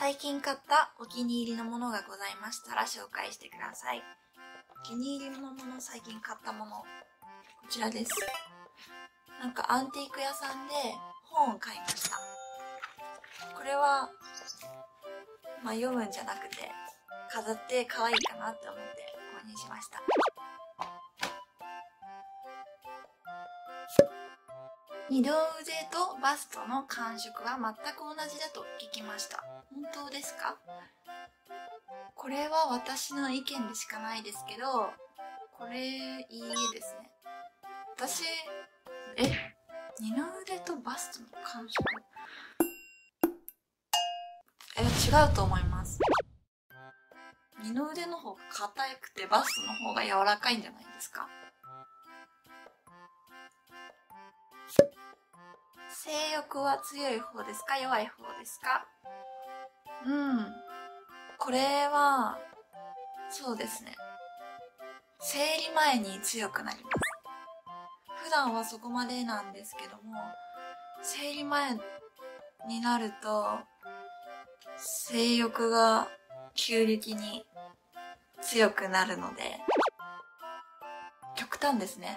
最近買ったお気に入りのものがございましたら紹介してください。お気に入りのもの、最近買ったもの。こちらです。なんかアンティーク屋さんで本を買いました。これは、読むんじゃなくて、飾って可愛いかなって思って購入しました。二の腕とバストの感触は全く同じだと聞きました。本当ですか？これは私の意見でしかないですけど、これいいですね。私、二の腕とバストの感触？違うと思います。二の腕の方が硬くてバストの方が柔らかいんじゃないですか？性欲は強い方ですか？弱い方ですか？これは、そうですね。生理前に強くなります。普段はそこまでなんですけども、生理前になると、性欲が急激に強くなるので、極端ですね。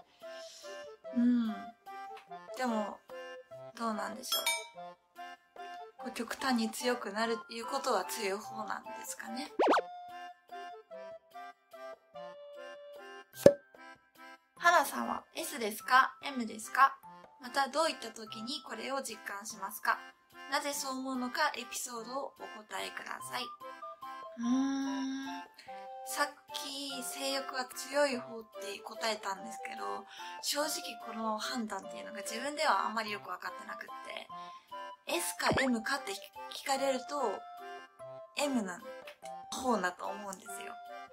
でも、どうなんでしょう。極端に強くなるっていうことは強い方なんですかね。花さんは S ですか？ M ですか？またどういった時にこれを実感しますか？なぜそう思うのかエピソードをお答えください。さっき性欲が強い方って答えたんですけど、正直この判断っていうのが自分ではあんまりよく分かってなくって、S か M かって聞かれると M な方だと思うんですよ。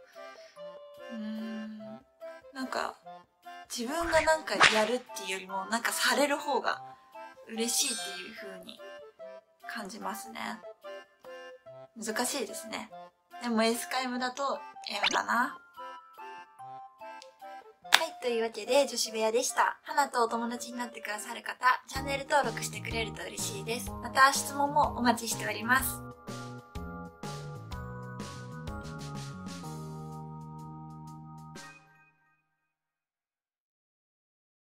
なんか自分がなんかやるっていうよりもなんかされる方が嬉しいっていう風に感じますね。難しいですね。でも S か M だと M だな。はい、というわけで女子部屋でした。花とお友達になってくださる方、チャンネル登録してくれると嬉しいです。また質問もお待ちしております。